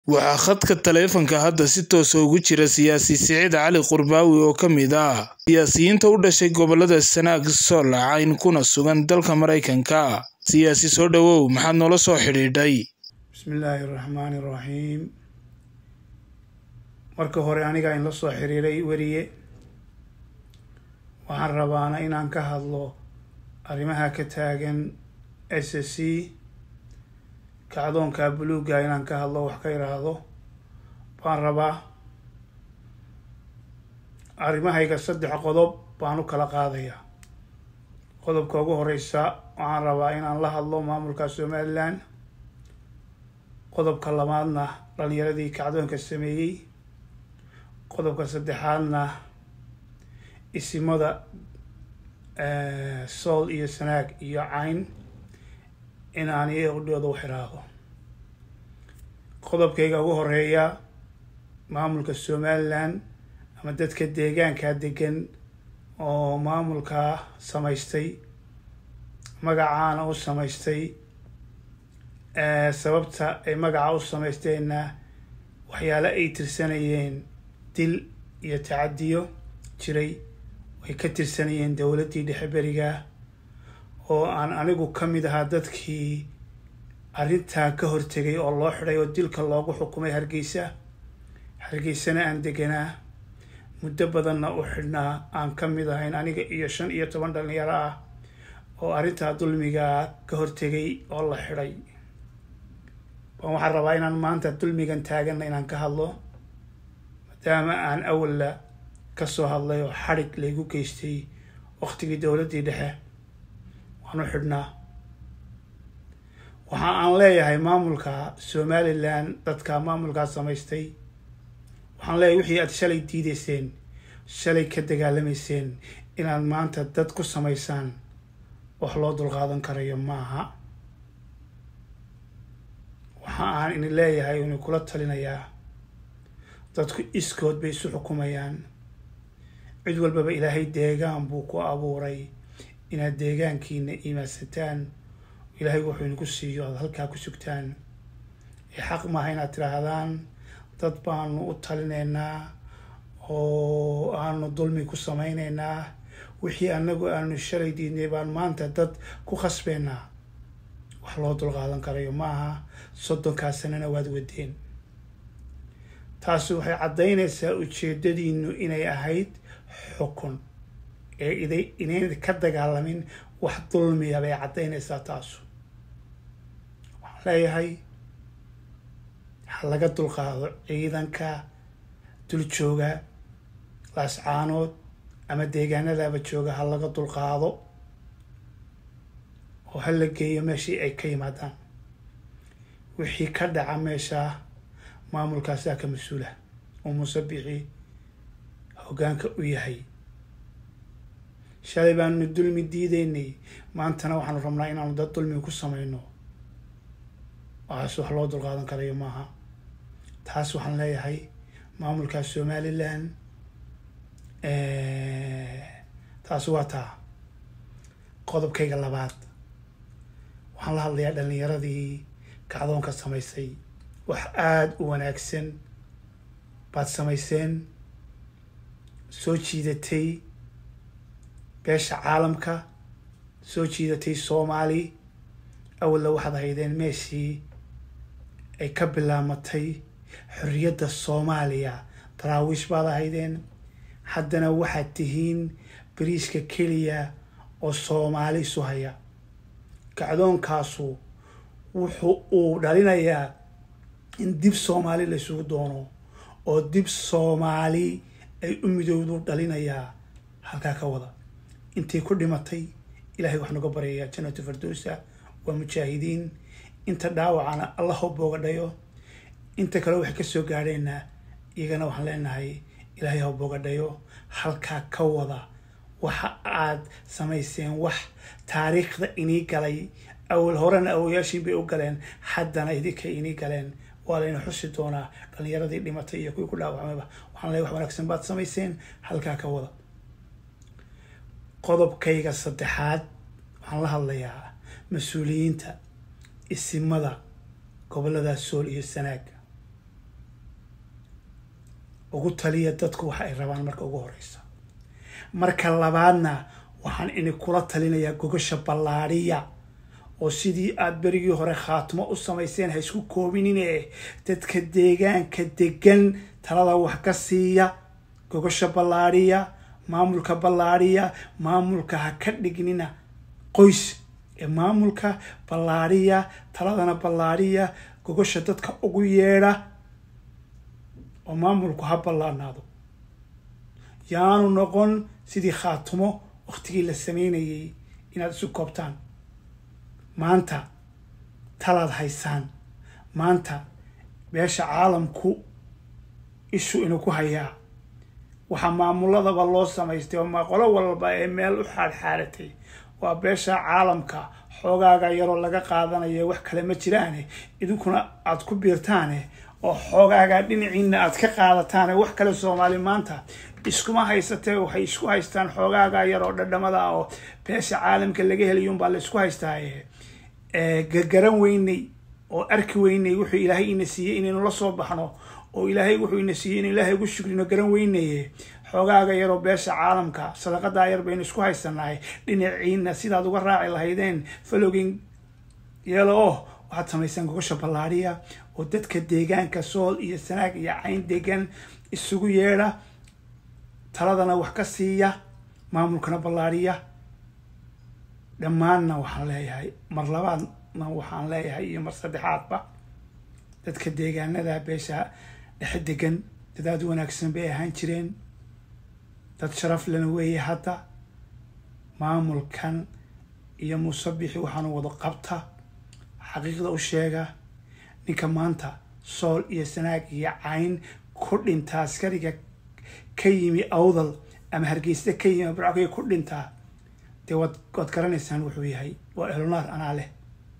Waxaa khadka taleefanka hadda si toos ah ugu jira siyaasi Siciid Cali Qurbaawi oo ka mid ah siyaasiyiinta u dhashay gobolada Sanaag Sool Cayn kuna sugan dalka Mareykanka. Siyaasi soo dhawow, maxaad noola soo xidhiidhay? Bismillahir Rahmanir Rahim. Marka hore aniga in la soo xiriiray wariye waxaan rabaa inaan ka hadlo arrimaha ka taagan SSC kacdoonka buluuga inaan ka hadlo wax ka yiraahdo. Baan rabaa arrimahayga 3 qodob baan u kala qaadayaa. Qodobka ugu horeysa waxaan rabaa inaan la hadlo maamulka Somaliland. Qodobka labaadna dhalinyaradii kacdoonka sameeyay. Qodobka saddexaadna isimada Sool iyo Sanaag iyo Cayn in aan iyagooda u xiraado. Qodobkayga ugu horeeya maamulka Somaliland ama dadka deegaanka degan oo maamulka samaystay magacaana u samaystay sababta ay magaca u samaysteena waxyaalo ay tirsanayeen dil iyo tacadiyo jiray way ka tirsanayeen dawladii dhexe beriga oo aan anigu kamid ahaa dadkii arrintaa ka hortagay oo loo xiray oo dilka loogu xukumay Hargeysana aan deganaa muddo badanna u xidhnaa aan kamid ahayn aniga iyo 15 dhalinyaro ah oo arrintaa dulmiga ka hortagay oo la xiray. waxaan rabaa inaan maanta dulmigan taagan inaan ka hadlo maadaama aan awalla ka soo hadlay oo xarig laygu geystay waqtigii dawladii dhexe waxaan u xidhnaa. waxa aan leeyahay maamulka Somaliland dadka maamulka samaystay waxaan leeyahay wixii aad shalay diideyseen shalay ka dagaalamayseen inaad maanta dad ku samaysaan wax loo dulqaadan karayo maaha. waxa aan in leeyahay inuu kula talinayaa dadku iskood bay isu xukumayaan. cid walbaba ilaahay deegaan buu ku abuuray inaad deegaankiina iimaansataan ilaahay wuxuu idinku siiyo aad halkaa ku sugtaan. xaq maaha inaad tiraahdaan dad baanu u talinaynaa oo aanu dulmi ku samaynaynaa wixii anagu aanu shalay diidnay baan maanta dad ku khasbeynaa. wax loo dulqaadan karayo maaha. 30 sanana waad wadeen. taasi waxay caddaynaysaa ujeedadiinu inay ahayd xukun inay ka dagaalamin wax dulmiya bay caddaynaysaa taasu. waxaan leeyahay ha laga dulqaado ciidanka dul jooga laascaanood ama deegaanadaba jooga ha laga dulqaado oo ha la geeyo meeshii ay ka yimaadaan. wixii ka dhaca meesha maamulkaasaa ka mas-uula oo Muuse Biixi hoggaanka u yahay. shalay baanu dulmi diidaynay maantana waxaanu rabnaa inaanu dad dulmi ku samayno. waxaas wax loo dulqaadan karayo maaha. taas waxaan leeyahay maamulka Somaliland taas waa taa. qodobkayga labaad waxaan la hadlayaa dhalinyaradii kacdoonka samaysay. wax aad u wanaagsan baad samayseen soo jiidatay beesha caalamka soo jiidatay Soomaali. awalla waxaad haydeen meeshii ay ka bilaamatay xorriyadda Soomaaliya daraawiish baad haydeen. haddana waxaad tihiin bariiska keliya oo Soomaali isu haya. kacdoonkaasu wuxuu uu dhalinayaa in dib Soomaali la isugu doono oo dib Soomaali ay u midowdo dhalinayaa. halkaa ka wada intii ku dhimatay ilaahay wax naga baraya jannatu firdawsa waa mujaahidiin. inta dhaawacana Allah ha booga dhayo. inta kale wax ka soo gaadheena iyagana waxaan leenahay ilaahay ha booga dhayo. halkaa ka wada waxa aad samayseen wax taariikhda inii galay. awal horena awooyaashiin bay u galeen haddana idinka inii galeen. waa layna xusi doonaa dhalinyaradii dhimatay iyo kuwii ku dhaawacmayba. waxaan leeyahay wax wanaagsan baad samayseen halkaa ka wada. qodobkayga saddexaad waxaan la hadlayaa mas-uuliyiinta isimada gobolada Sool iyo Sanaag. ugu taliya dadku waxa ay rabaan marka ugu horeysa marka labaadna waxaan ini kula talinayaa gogasha ballaariya oo sidii aad berigii hore khaatimo u samayseen ha isku koobinine dadka deegaanka degan talada wax ka siiya gogasha ballaariya maamulka ballaariya maamulka ha ka dhignina qoys ee maamulka ballaariya taladana ballaariya gogasha dadka ugu yeedha oo maamulku ha ballaanaado yaanu noqon sidii khaatimo waqtigii la sameynayay inaad isu koobtaan maanta talaad haysaan maanta beesha caalamku ishu inuu ku hayaa waxa maamuladaba loo samaystay oo qolo walba ee meel u xaadxaaratay waa beesha caalamka xoogaaga yaroo laga qaadanayo wax kale ma jiraan idinkuna aad ku biirtaan oo xoogaaga dhinaciina aad ka qaadataan wax kale Soomaali maanta iskuma haysatay waxay isku haystaan xoogaaga yaroo dhadhamada oo beesha caalamka laga helayo baa la isku haystaa gargaran weynay oo arki weynay wuxuu Ilaahay ina siiyay inaynu la soo baxno oo Ilaahay wuxuu ina siiyay in Ilaahay ugu shukrino garan weynay xoogaaga yaroo beesha caalamka sadaqada yar baynu isku haysanahay dhinaciina sidaad uga raaci lahaydeen falogin yelo waxaad samaysan gogasha ballaariya oo dadka deegaanka Sool iyo Sanaag iyo Cayn degan isugu yeedha taladana wax ka siiya maamulkana ballaariya dhammaanna waxaan leeyahay mar labaadna waxaan leeyahay iyo mar saddexaadba dadka deegaanada beesha dhexe degan dad wanaagsan bay ahaan jireen dad sharaf lana weeye hadda maamulkan iyo musabixi waxaan wada qabta xaqiiqda u sheega ninka maanta Sool iyo Sanaag iyo Cayn ku dhinta askariga ka yimi Awdal ama Hargeysa ka yimi Burco ku dhinta de wad garanaysaan wuxuu yahay waa ehlunaar ana leh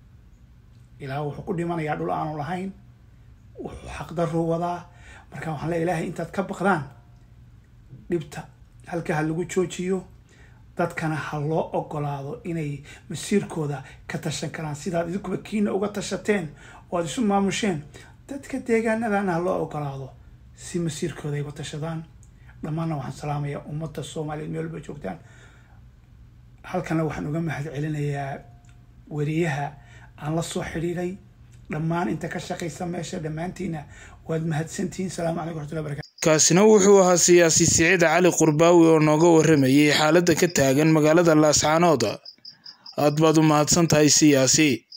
ilaa wuxuu ku dhimanayaa dhul aanu lahayn wuxuu xaq darro wadaa marka waxaan leeyahay Ilaahay intaad ka baqdaan dhibta halka lagu joojiyo dadkana ha loo ogolaado inay masiirkooda ka tashan karaan sidaad idinku kiina uga tashateen oo aad isu maamusheen dadka deegaanadana ha loo ogolaado si masiirkooda ay uga tashadaan dhammaanna waxaan salaamayaa ummadda Soomaaliyeed meel walba joogtaan halkana waxaan uga mahad celinayaa wariyaha aan la soo xiriiray dhammaan inta ka shaqeysa meesha dhammaantiina waad mahadsantihiin salaamu calaykum warahmatullahi wabarakatuh kaasina wuxuu ahaa siyaasi Siciid Cali Qurbaawi oo nooga waramayay xaaladda ka taagan magaalada Laascaanood aad baad u mahadsantahay siyaasi